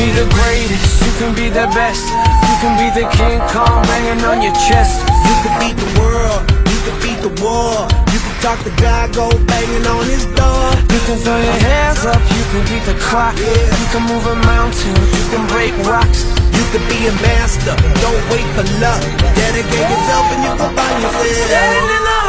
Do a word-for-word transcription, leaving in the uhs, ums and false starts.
be the greatest, you can be the best. You can be the King Kong banging on your chest. You can beat the world, you can beat the war. You can talk to God, go banging on his door. You can throw your hands up, you can beat the clock. Yeah. You can move a mountain, you can break rocks. You can be a master, don't wait for luck. Dedicate yourself and you can find yourself. Standing in the